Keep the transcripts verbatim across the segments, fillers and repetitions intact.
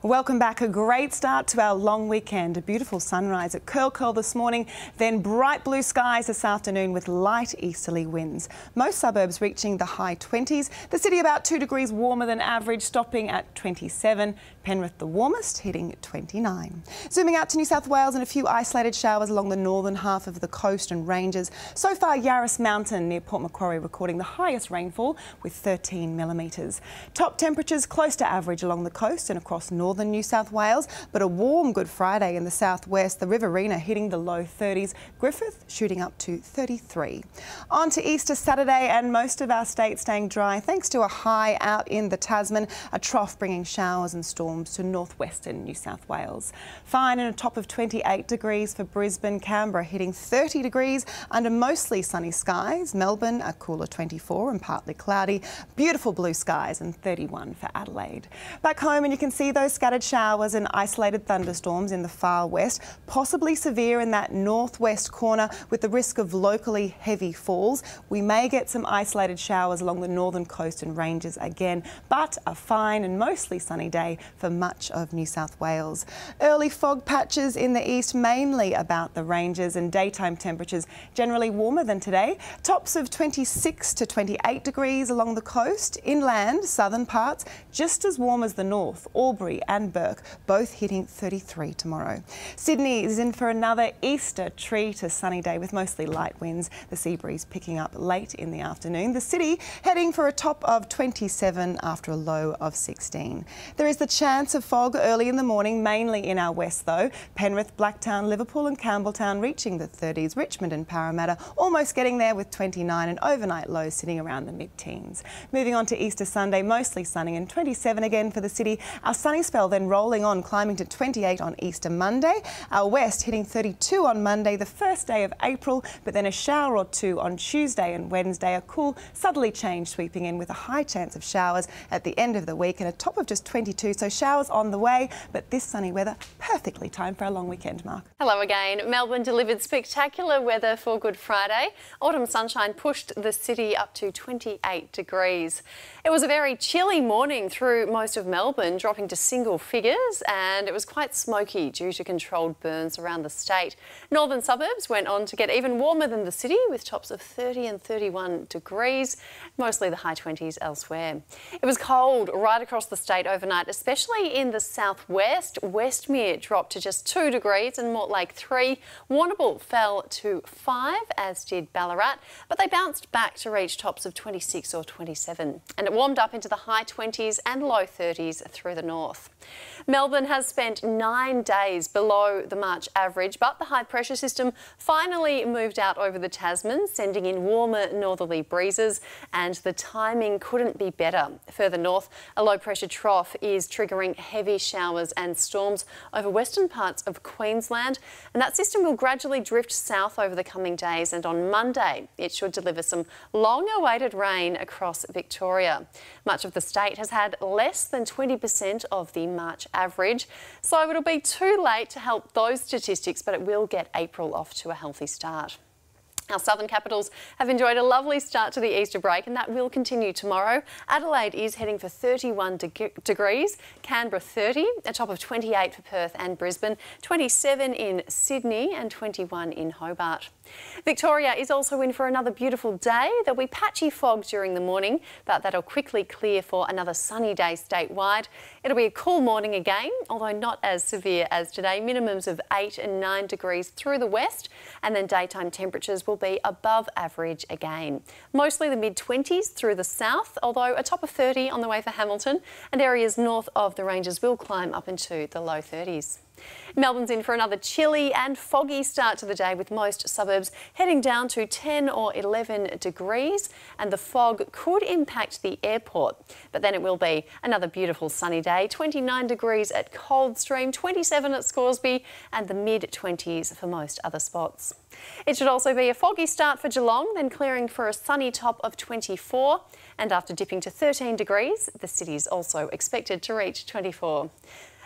Welcome back. A great start to our long weekend. A beautiful sunrise at Curl Curl this morning, then bright blue skies this afternoon with light easterly winds. Most suburbs reaching the high twenties. The city about two degrees warmer than average, stopping at twenty-seven. Penrith the warmest, hitting twenty-nine. Zooming out to New South Wales and a few isolated showers along the northern half of the coast and ranges. So far, Yarras Mountain near Port Macquarie recording the highest rainfall with thirteen millimetres. Top temperatures close to average along the coast and across northern New South Wales, but a warm Good Friday in the southwest. The Riverina hitting the low thirties, Griffith shooting up to thirty-three. On to Easter Saturday and most of our state staying dry thanks to a high out in the Tasman, a trough bringing showers and storms to northwestern New South Wales. Fine and a top of twenty-eight degrees for Brisbane. Canberra hitting thirty degrees under mostly sunny skies. Melbourne a cooler twenty-four and partly cloudy. Beautiful blue skies and thirty-one for Adelaide. Back home and you can see those scattered showers and isolated thunderstorms in the far west, possibly severe in that northwest corner with the risk of locally heavy falls. We may get some isolated showers along the northern coast and ranges again, but a fine and mostly sunny day for much of New South Wales. Early fog patches in the east, mainly about the ranges, and daytime temperatures generally warmer than today. Tops of twenty-six to twenty-eight degrees along the coast. Inland, southern parts, just as warm as the north. Albury and Burke both hitting thirty-three tomorrow. Sydney is in for another Easter treat, a sunny day with mostly light winds. The sea breeze picking up late in the afternoon. The city heading for a top of twenty-seven after a low of sixteen. There is the chance of fog early in the morning, mainly in our west though. Penrith, Blacktown, Liverpool and Campbelltown reaching the thirties. Richmond and Parramatta almost getting there with twenty-nine, and overnight lows sitting around the mid-teens. Moving on to Easter Sunday, mostly sunny and twenty-seven again for the city. Our sunny spell then rolling on, climbing to twenty-eight on Easter Monday. Our west hitting thirty-two on Monday, the first day of April, but then a shower or two on Tuesday and Wednesday. A cool southerly change sweeping in with a high chance of showers at the end of the week and a top of just twenty-two. So showers on the way, but this sunny weather perfectly timed for a long weekend, Mark. Hello again. Melbourne delivered spectacular weather for Good Friday. Autumn sunshine pushed the city up to twenty-eight degrees. It was a very chilly morning through most of Melbourne, dropping to single figures, and it was quite smoky due to controlled burns around the state. Northern suburbs went on to get even warmer than the city, with tops of thirty and thirty-one degrees, mostly the high twenties elsewhere. It was cold right across the state overnight, especially in the southwest. Westmere dropped to just two degrees and Mortlake three. Warrnambool fell to five, as did Ballarat, but they bounced back to reach tops of twenty-six or twenty-seven. And it warmed up into the high twenties and low thirties through the north. Melbourne has spent nine days below the March average, but the high pressure system finally moved out over the Tasman, sending in warmer northerly breezes, and the timing couldn't be better. Further north, a low pressure trough is triggering heavy showers and storms over western parts of Queensland, and that system will gradually drift south over the coming days, and on Monday it should deliver some long-awaited rain across Victoria. Much of the state has had less than twenty percent of the March average, so it'll be too late to help those statistics, but it will get April off to a healthy start. Our southern capitals have enjoyed a lovely start to the Easter break, and that will continue tomorrow. Adelaide is heading for thirty-one de degrees, Canberra thirty, a top of twenty-eight for Perth and Brisbane, twenty-seven in Sydney and twenty-one in Hobart. Victoria is also in for another beautiful day. There'll be patchy fog during the morning, but that'll quickly clear for another sunny day statewide. It'll be a cool morning again, although not as severe as today. Minimums of eight and nine degrees through the west, and then daytime temperatures will be above average again. Mostly the mid twenties through the south, although a top of thirty on the way for Hamilton, and areas north of the ranges will climb up into the low thirties. Melbourne's in for another chilly and foggy start to the day, with most suburbs heading down to ten or eleven degrees, and the fog could impact the airport. But then it will be another beautiful sunny day, twenty-nine degrees at Coldstream, twenty-seven at Scoresby, and the mid twenties for most other spots. It should also be a foggy start for Geelong, then clearing for a sunny top of twenty-four, and after dipping to thirteen degrees, the city is also expected to reach twenty-four.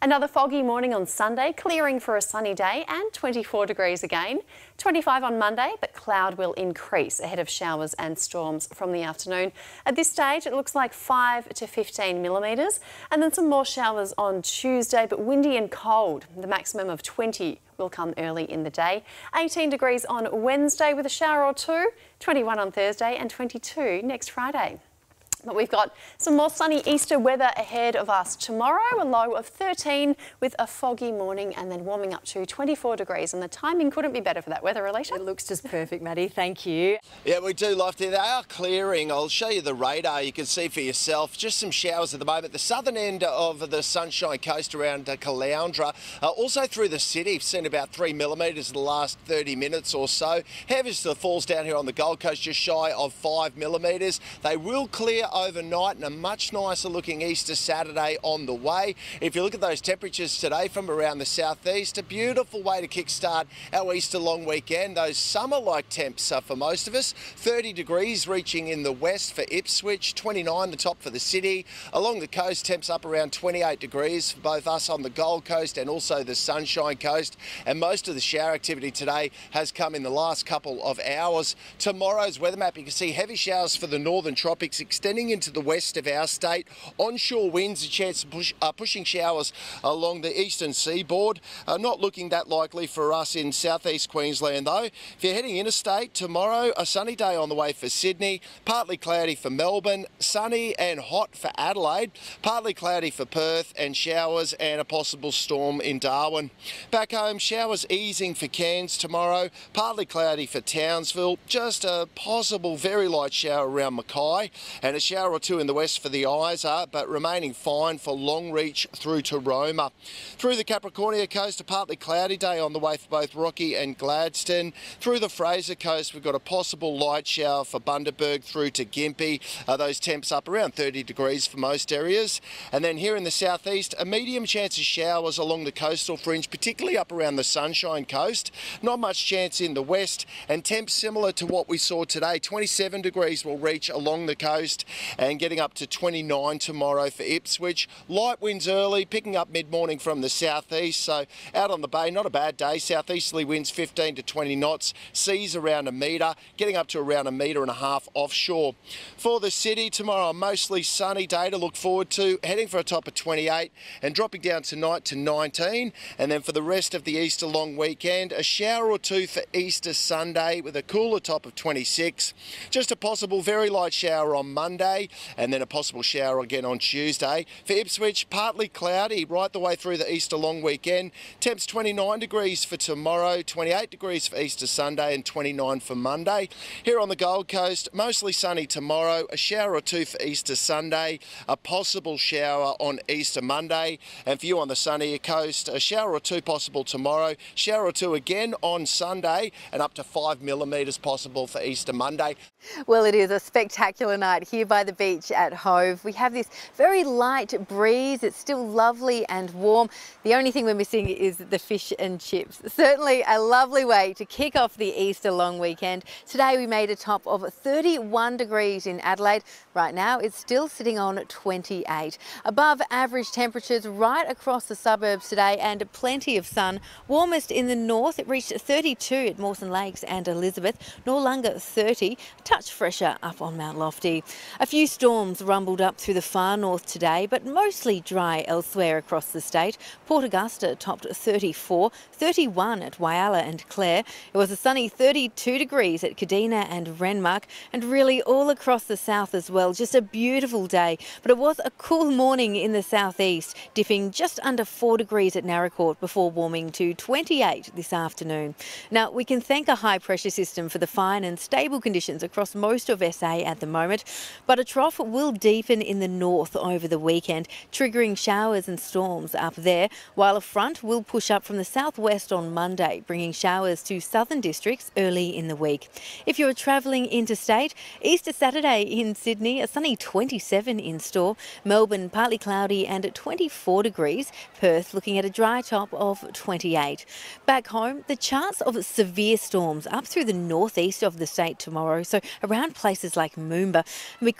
Another foggy morning on Sunday, clearing for a sunny day and twenty-four degrees again. twenty-five on Monday, but cloud will increase ahead of showers and storms from the afternoon. At this stage, it looks like five to fifteen millimetres, and then some more showers on Tuesday, but windy and cold. The maximum of twenty will come early in the day. eighteen degrees on Wednesday with a shower or two, twenty-one on Thursday and twenty-two next Friday. But we've got some more sunny Easter weather ahead of us tomorrow, a low of thirteen with a foggy morning and then warming up to twenty-four degrees, and the timing couldn't be better for that weather, Alicia. It looks just perfect, Maddie. Thank you. Yeah, we do love to. They are clearing. I'll show you the radar. You can see for yourself. Just some showers at the moment. The southern end of the Sunshine Coast around uh, Caloundra. Uh, also through the city, we've seen about three millimetres in the last thirty minutes or so. Heaviest of the falls down here on the Gold Coast, just shy of five millimetres. They will clear overnight, and a much nicer looking Easter Saturday on the way. If you look at those temperatures today from around the southeast, a beautiful way to kickstart our Easter long weekend. Those summer-like temps uh, for most of us. thirty degrees reaching in the west for Ipswich, twenty-nine the top for the city. Along the coast, temps up around twenty-eight degrees for both us on the Gold Coast and also the Sunshine Coast. And most of the shower activity today has come in the last couple of hours. Tomorrow's weather map, you can see heavy showers for the northern tropics extending into the west of our state. Onshore winds, a chance of push, uh, pushing showers along the eastern seaboard. Uh, not looking that likely for us in southeast Queensland though. If you're heading interstate, tomorrow a sunny day on the way for Sydney, partly cloudy for Melbourne, sunny and hot for Adelaide, partly cloudy for Perth, and showers and a possible storm in Darwin. Back home, showers easing for Cairns tomorrow, partly cloudy for Townsville, just a possible very light shower around Mackay, and a shower or two in the west for the Isa, but remaining fine for Longreach through to Roma. Through the Capricornia coast, a partly cloudy day on the way for both Rocky and Gladstone. Through the Fraser coast, we've got a possible light shower for Bundaberg through to Gympie. Uh, those temps up around thirty degrees for most areas. And then here in the southeast, a medium chance of showers along the coastal fringe, particularly up around the Sunshine Coast. Not much chance in the west, and temps similar to what we saw today. twenty-seven degrees will reach along the coast, and getting up to twenty-nine tomorrow for Ipswich. Light winds early, picking up mid-morning from the southeast, so out on the bay, not a bad day. Southeasterly winds fifteen to twenty knots, seas around a metre, getting up to around a metre and a half offshore. For the city tomorrow, a mostly sunny day to look forward to, heading for a top of twenty-eight and dropping down tonight to nineteen. And then for the rest of the Easter long weekend, a shower or two for Easter Sunday with a cooler top of twenty-six. Just a possible very light shower on Monday, and then a possible shower again on Tuesday. For Ipswich, partly cloudy right the way through the Easter long weekend. Temps twenty-nine degrees for tomorrow, twenty-eight degrees for Easter Sunday and twenty-nine for Monday. Here on the Gold Coast, mostly sunny tomorrow, a shower or two for Easter Sunday, a possible shower on Easter Monday. And for you on the sunnier coast, a shower or two possible tomorrow, shower or two again on Sunday, and up to five millimetres possible for Easter Monday. Well, it is a spectacular night here by the beach at Hove. We have this very light breeze. It's still lovely and warm. The only thing we're missing is the fish and chips. Certainly a lovely way to kick off the Easter long weekend. Today we made a top of thirty-one degrees in Adelaide. Right now it's still sitting on twenty-eight. Above average temperatures right across the suburbs today, and plenty of sun. Warmest in the north, it reached thirty-two at Mawson Lakes and Elizabeth. Noarlunga thirty. Touch fresher up on Mount Lofty. A few storms rumbled up through the far north today, but mostly dry elsewhere across the state. Port Augusta topped thirty-four, thirty-one at Whyalla and Clare. It was a sunny thirty-two degrees at Kadina and Renmark, and really all across the south as well. Just a beautiful day, but it was a cool morning in the southeast, dipping just under four degrees at Narracourt before warming to twenty-eight this afternoon. Now, we can thank a high pressure system for the fine and stable conditions across most of S A at the moment, but a trough will deepen in the north over the weekend, triggering showers and storms up there, while a front will push up from the southwest on Monday, bringing showers to southern districts early in the week. If you're travelling interstate, Easter Saturday in Sydney, a sunny twenty-seven in store, Melbourne partly cloudy and at twenty-four degrees, Perth looking at a dry top of twenty-eight. Back home, the chance of severe storms up through the northeast of the state tomorrow, so around places like Moomba. We could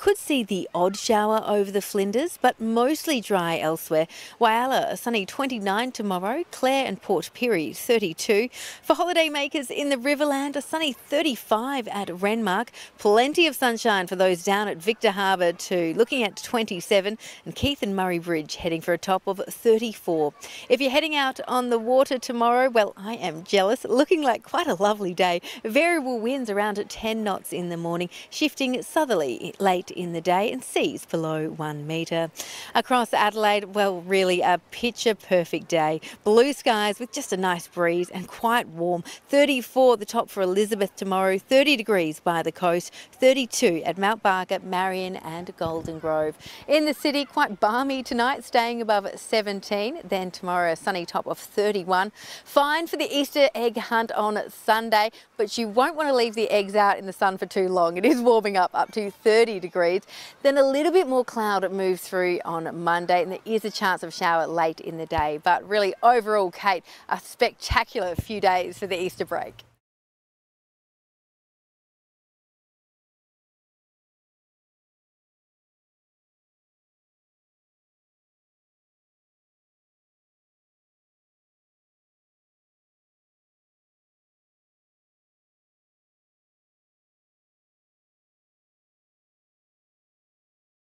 could see the odd shower over the Flinders, but mostly dry elsewhere. Whyalla, a sunny twenty-nine tomorrow. Clare and Port Pirie, thirty-two. For holidaymakers in the Riverland, a sunny thirty-five at Renmark. Plenty of sunshine for those down at Victor Harbour too, looking at twenty-seven. And Keith and Murray Bridge heading for a top of thirty-four. If you're heading out on the water tomorrow, well, I am jealous. Looking like quite a lovely day. Variable winds around at ten knots in the morning, shifting southerly late in the day, and seas below one metre. Across Adelaide, well, really a picture perfect day. Blue skies with just a nice breeze and quite warm. thirty-four the top for Elizabeth tomorrow, thirty degrees by the coast, thirty-two at Mount Barker, Marion and Golden Grove. In the city, quite balmy tonight, staying above seventeen. Then tomorrow, a sunny top of thirty-one. Fine for the Easter egg hunt on Sunday, but you won't want to leave the eggs out in the sun for too long. It is warming up up to thirty degrees. Then a little bit more cloud moves through on Monday, and there is a chance of shower late in the day. But really, overall, Kate, a spectacular few days for the Easter break.